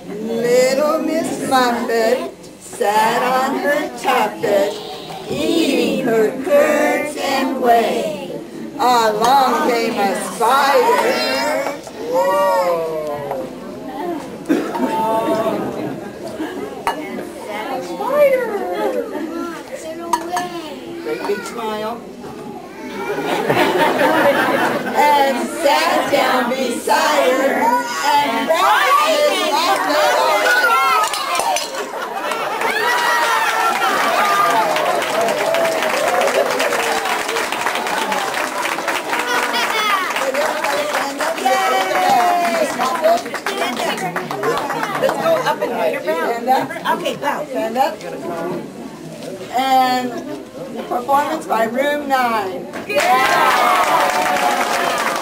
Little Miss Muffet sat on her tuffet, eating her curds and whey. Along came a spider. Whoa. Spider! Great big smile. And sat down beside her and brought Miss Muffet away. Let's go up and do your Stand up. Okay, bow. Stand up. And performance by Room 9. Yeah!